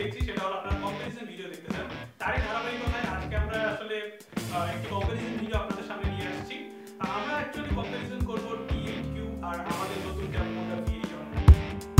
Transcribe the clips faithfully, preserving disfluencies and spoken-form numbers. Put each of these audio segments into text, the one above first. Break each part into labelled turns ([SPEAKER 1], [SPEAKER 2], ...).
[SPEAKER 1] দেখছি সেটা হলো আপনারা কম্পারিজন ভিডিও দেখতেছেন। তারই ধারাবাহিকতায় আজকে আমরা আসলে একটি কম্পারিজন ভিডিও আপনাদের সামনে নিয়ে আসছি। আমরা অ্যাকচুয়ালি কম্পারিজন করব টি এইট কিউ আর আমাদের নতুন tab ONDA V eight one nine.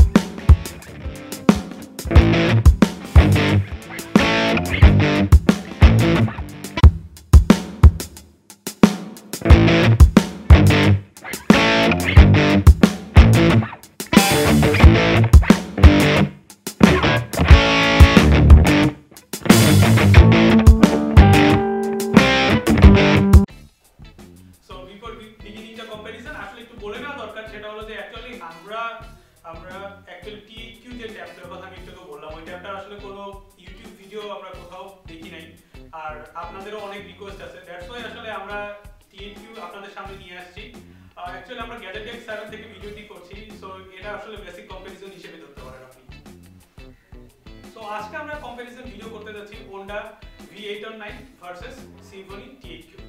[SPEAKER 1] সেটা হলো যে অ্যাকচুয়ালি আমরা আমরা অ্যাকচুয়ালি টি এইট কিউ যে ট্যাবটার কথা আমি একটু বললাম, ওই ট্যাবটা আসলে কোনো ইউটিউব ভিডিও আমরা কোথাও দেখি নাই, আর আপনাদেরও অনেক রিকোয়েস্ট আছে। দ্যাটস ওয়াই আসলে আমরা টি এইট কিউ আপনাদের সামনে নিয়ে আসছি। অ্যাকচুয়ালি আমরা গ্যাজেট এক্স সেভেন থেকে ভিডিওটি করছি, সো এটা আসলে বেসিক কম্পারিজন হিসেবে ধরতে পারেন আপনি। সো আজকে আমরা কম্পারিজন ভিডিও করতে যাচ্ছি ONDA V eight one nine versus Symphony T eight Q.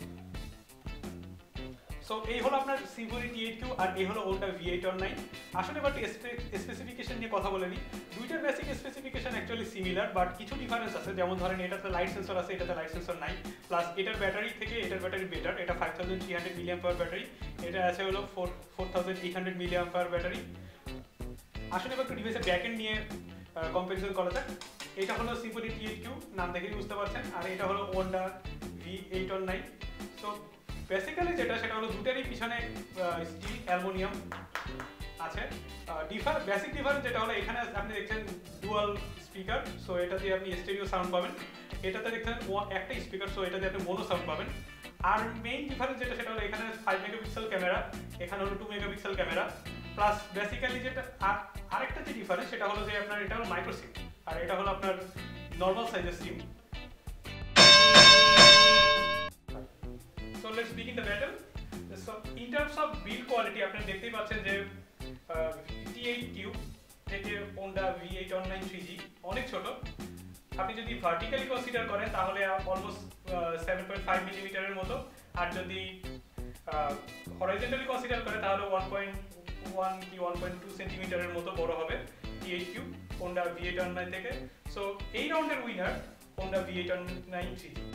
[SPEAKER 1] So এই হলো আপনার Symphony টি এইট কিউ আর এই হলো ONDA V eight one nine. আসলে বাট স্পেসিফিকেশন নিয়ে কথা বলে নিই। দুইটার basic specification actually similar, but কিছু ডিফারেন্স আছে। যেমন ধরেন এটাতে লাইট সেন্সর আছে, এটাতে লাইট সেন্সর নাই, প্লাস এটার ব্যাটারি থেকে এটার ব্যাটারি বেটার। এটা five thousand three hundred milliampere battery, এটা আছে হলো four four thousand eight hundred milliampere battery. আসলে এবার একটু ডিভাইসের ব্যাকএন্ড নিয়ে কম্পারিজন করা যাক। এটা হলো Symphony টি এইট কিউ, নাম দেখেই বুঝতে পারছেন, আর এটা হলো ONDA V eight one nine. So basically যেটা সেটা হলো দুটারই পিছনে স্টিল অ্যালুমিনিয়াম আছে। ডিফার বেসিক ডিফারেন্স যেটা হলো এখানে আপনি দেখছেন ডুয়াল স্পিকার, সো এটা দিয়ে আপনি স্টেরিও সাউন্ড পাবেন। এটাতে দেখছেন একটা স্পিকার, সো এটা দিয়ে আপনি মোনো সাউন্ড পাবেন। আর মেইন ডিফারেন্স যেটা সেটা হলো এখানে ফাইভ মেগাপিক্সেল ক্যামেরা, এখানে হলো two megapixel camera. Plus basically যেটা আরেকটা যে ডিফারেন্স সেটা হলো যে আপনার এটা হলো মাইক্রো সিম আর এটা হলো আপনার নর্মাল সাইজের সিম। So let's begin the battle. So in terms of build quality আপনি দেখতেই পাচ্ছেন যে টি এইট কিউ থেকে ONDA V eight one nine three G অনেক ছোট। আপনি যদি ভার্টিক্যালি কনসিডার করেন তাহলে অলমোস্ট সেভেন পয়েন্ট ফাইভ মিলিমিটারের মতো, আর যদি হরাইজন্টালি কনসিডার করেন তাহলে ওয়ান পয়েন্ট ওয়ান কি ওয়ান পয়েন্ট টু সেন্টিমিটারের মতো বড় হবে T eight Q ONDA V eight one nine থেকে। সো এই রাউন্ডের winner ONDA V eight one nine three G.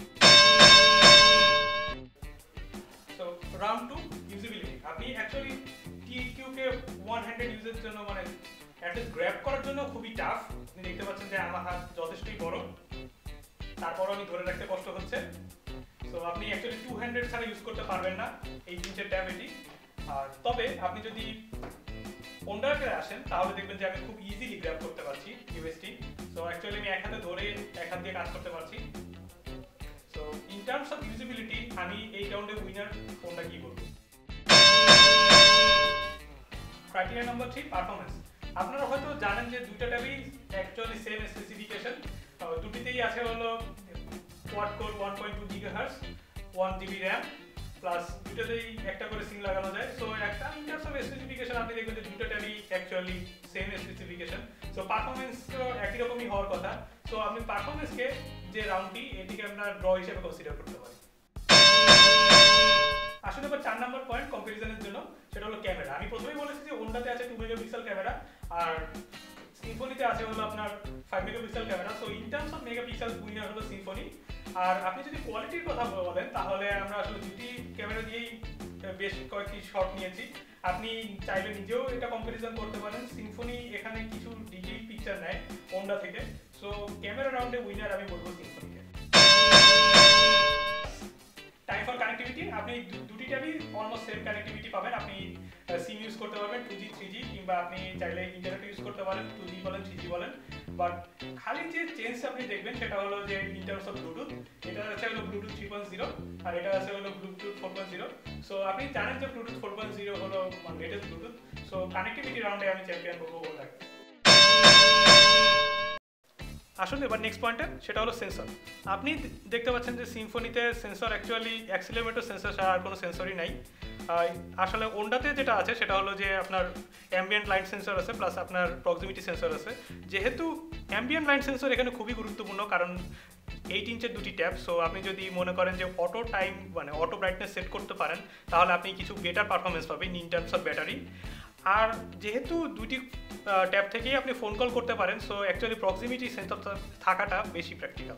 [SPEAKER 1] So round two usability. আপনি অ্যাকচুয়ালি টি এইট কিউ কে ওয়ান হ্যান্ডেড ইউজের জন্য মানে অ্যাটলিস্ট গ্র্যাব করার জন্য খুবই টাফ। আপনি দেখতে পাচ্ছেন যে আমার হাত যথেষ্টই বড়, তারপরও আমি ধরে রাখতে কষ্ট হচ্ছে। সো আপনি অ্যাকচুয়ালি টু হ্যান্ডেড ছাড়া ইউজ করতে পারবেন না এই তিনটে ট্যাব এটি। আর তবে আপনি যদি ONDA-তে আসেন তাহলে দেখবেন যে আমি খুব ইজিলি গ্র্যাব করতে পারছি ডিভাইসটি। সো অ্যাকচুয়ালি আমি এক হাতে ধরে এক হাত দিয়ে কাজ করতে পারছি। So in terms of usability আমি এই রাউন্ডে উইনার ONDA কি বলবো। Criteria number three, performance. আপনারা হয়তো জানেন যে দুইটা ট্যাবই অ্যাকচুয়ালি সেম স্পেসিফিকেশন। দুটিতেই আছে হলো quad core one point two gigahertz, one GB RAM, plus দুটোতেই একটা করে সিম লাগানো যায়। সো একটা ইন টার্মস অফ স্পেসিফিকেশন আপনি দেখবেন যে দুটো ট্যাবই actually same specification. So performance তো একই রকমই হওয়ার কথা। সো আপনি পারফরমেন্সকে যে রাউন্ডটি এটিকে আমরা ড্র হিসেবে কনসিডার করতে পারি। আসলে এবার চার নাম্বার পয়েন্ট কম্পারিজনের জন্য সেটা হলো ক্যামেরা। আমি প্রথমেই বলেছি যে ONDA-তে আছে টু মেগাপিক্সেল ক্যামেরা আর Symphony-তে আছে হলো আপনার five megapixel camera. So in terms of megapixel winner হলো Symphony। আর আপনি যদি কোয়ালিটির কথা বলেন তাহলে আমরা আসলে দুটি ক্যামেরা দিয়েই বেশ কয়েকটি শট নিয়েছি। আপনি চাইলে নিজেও এটা কম্পারিজন করতে পারেন। Symphony এখানে কিছু ডিটেইল পিকচার নেয় ONDA থেকে। সো ক্যামেরা রাউন্ডে উইনার আমি বলবো Symphony-কে। টাইম ফর কানেক্টিভিটি, আপনি দুটি ট্যাবই অলমোস্ট সেম কানেক্টিভিটি পাবেন। আপনি সিম ইউজ করতে পারবেন টু জি থ্রি জি, কিংবা আপনি চাইলে ইন্টারনেট ইউজ করতে পারেন, টু জি বলেন থ্রি জি বলেন। বাট খালি যে চেঞ্জ আপনি দেখবেন সেটা হলো যে ইন টার্মস অফ ব্লুটুথ, এটা আছে হলো ব্লুটুথ থ্রি পয়েন্ট জিরো আর এটা আছে হলো Bluetooth four point zero. So আপনি জানেন যে ব্লুটুথ ফোর পয়েন্ট জিরো হলো লেটেস্ট ব্লুটুথ। সো কানেক্টিভিটি রাউন্ডে আমি চ্যাম্পিয়ন করবো ONDA। আসলে এবার নেক্সট পয়েন্টে সেটা হলো সেন্সর। আপনি দেখতে পাচ্ছেন যে Symphony-তে সেন্সর অ্যাকচুয়ালি অ্যাক্সিলোমিটার সেন্সর ছাড়া আর কোনো সেন্সরই নাই। আসলে ONDA-তে যেটা আছে সেটা হলো যে আপনার অ্যাম্বিয়েন্ট লাইট সেন্সর আছে, প্লাস আপনার প্রক্সিমিটি সেন্সর আছে। যেহেতু অ্যাম্বিয়েন্ট লাইট সেন্সর এখানে খুবই গুরুত্বপূর্ণ, কারণ এইট ইঞ্চের দুটি ট্যাব। সো আপনি যদি মনে করেন যে অটো টাইম মানে অটো ব্রাইটনেস সেট করতে পারেন তাহলে আপনি কিছু বেটার পারফরমেন্স পাবেন ইন টার্মস অফ ব্যাটারি। আর যেহেতু দুটি ট্যাব থেকেই আপনি ফোন কল করতে পারেন, সো অ্যাকচুয়ালি প্রক্সিমিটি সেন্সর থাকাটা বেশি practical.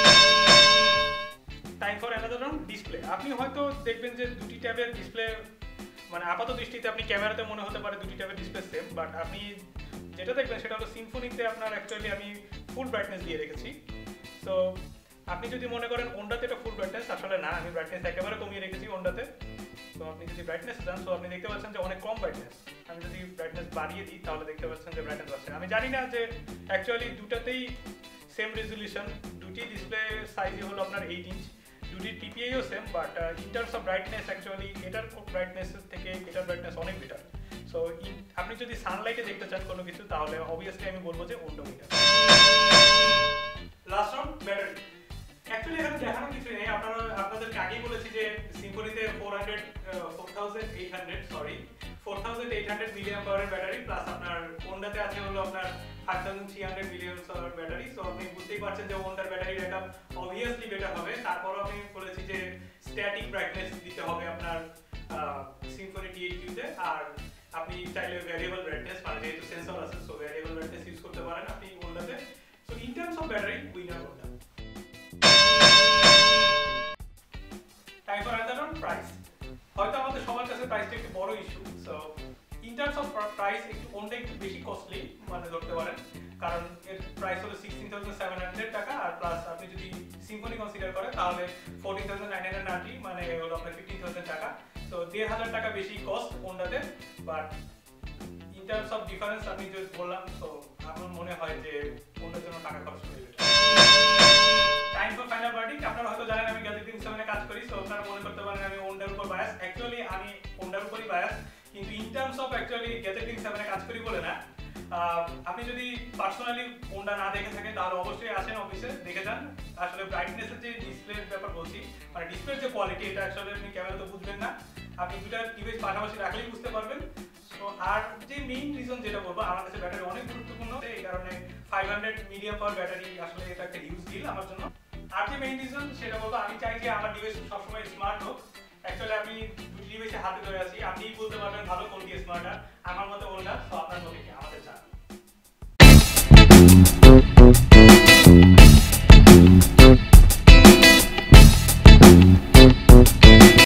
[SPEAKER 1] Time for another round, display. আপনি হয়তো দেখবেন যে দুটি ট্যাবের ডিসপ্লে মানে আপাত দৃষ্টিতে আপনি ক্যামেরাতে মনে হতে পারে দুটি ট্যাবের ডিসপ্লে সেম, বাট আপনি যেটা দেখবেন সেটা হলো সিম্ফনিতে আপনার অ্যাকচুয়ালি আমি ফুল ব্রাইটনেস দিয়ে রেখেছি। সো আপনি যদি মনে করেন ওন্ডাতে এটা ফুল ব্রাইটনেস, আসলে না, আমি ব্রাইটনেস একেবারে কমিয়ে রেখেছি ওন্ডাতে। তো আপনি যদি ব্রাইটনেস দেন তো আপনি দেখতে পাচ্ছেন যে অনেক কম ব্রাইটনেস। আমি যদি ব্রাইটনেস বাড়িয়ে দিই তাহলে দেখতে পাচ্ছেন যে ব্রাইটনেস বাড়ছে। আমি জানি না যে অ্যাকচুয়ালি দুটাতেই সেম রেজলিউশন, দুটি ডিসপ্লে সাইজই হলো আপনার এইট ইঞ্চ, দুটি টিপিআইও same, but in terms of brightness actually এটার ব্রাইটনেস থেকে এটার ব্রাইটনেস অনেক বেটার। সো আপনি যদি সানলাইটে দেখতে চান কোনো কিছু তাহলে অবভিয়াসলি আমি বলবো যে Onda better. Last round, battery. Actually এখানে দেখানোর কিছু নেই, আপনারা আপনাদেরকে আগেই বলেছি যে সিম্ফনিতে four hundred four thousand eight hundred sorry four thousand eight hundred milliamp পাওয়ারের ব্যাটারি, প্লাস আপনার ওন্ডাতে আছে হলো আপনার five thousand three hundred milliamp power battery. So আপনি বুঝতেই পারছেন যে ওন্ডার ব্যাটারি ব্যাকআপ অবভিয়াসলি বেটার হবে। তারপরও আমি বলেছি যে স্ট্যাটিক ব্রাইটনেস দিতে হবে আপনার সিম্ফনি টি এইট কিউ তে, আর আপনি চাইলে ভ্যারিয়েবল ব্রাইটনেস মানে যেহেতু সেন্সর আছে সো ভ্যারিয়েবল ব্রাইটনেস ইউজ করতে পারেন আপনি ওন্ডাতে। So in terms of battery winner Onda. Time for another round, price. হয়তো আমাদের সবার কাছে প্রাইসটা একটু বড় issue. So in terms of price একটু ওন্ডা একটু বেশি কস্টলি মানে ধরতে পারেন, কারণ এর প্রাইস হলো সিক্সটিন থাউজেন্ড সেভেন হান্ড্রেড টাকা, আর প্লাস আপনি যদি সিম্ফনি কনসিডার করেন তাহলে fourteen thousand nine hundred ninety মানে হলো আপনার ফিফটিন থাউজেন্ড টাকা। সো দেড় হাজার টাকা বেশি কস্ট ওন্ডাতে, but in terms of difference আমি যে বললাম, সো আমার মনে হয় যে ওন্ডার জন্য টাকা খরচ করে দেবে। Time for final verdict. আপনারা হয়তো জানেন আমি গ্যাজেট কিং সেভেনে কাজ করি, সো আপনারা মনে করতে পারেন আমি ওন্ডার উপর বায়াস। অ্যাকচুয়ালি আমি ওন্ডার উপরই বায়াস, কিন্তু in terms of actually gadget king সেভেনে কাজ করি বলে না। আপনি যদি পার্সোনালি ওন্ডা না দেখে থাকেন তাহলে অবশ্যই আসেন অফিসে, দেখে যান। আসলে ব্রাইটনেসের যে ডিসপ্লের ব্যাপার বলছি, মানে ডিসপ্লের যে কোয়ালিটি, এটা আসলে আপনি ক্যামেরাতে বুঝবেন না, আপনি দুটা ডিভাইস পাশাপাশি রাখলেই বুঝতে পারবেন। তো আর যে মেইন রিজন যেটা বলবো, আমার কাছে ব্যাটারি অনেক গুরুত্বপূর্ণ, এই কারণে five hundred milliamp power battery আসলে এটা একটা হিউজ ডিল আমার জন্য। আর যে মেইন রিজন সেটা বলবো, আমি চাই যে আমার ডিভাইস সবসময় স্মার্ট হোক। অ্যাকচুয়ালি আমি দুটি ডিভাইসে হাতে ধরে আছি, আপনিই বলতে পারবেন ভালো কোনটি স্মার্ট। আমার মতে ওন্ডা, তো আপনার মতে কি? আমাদের জানান।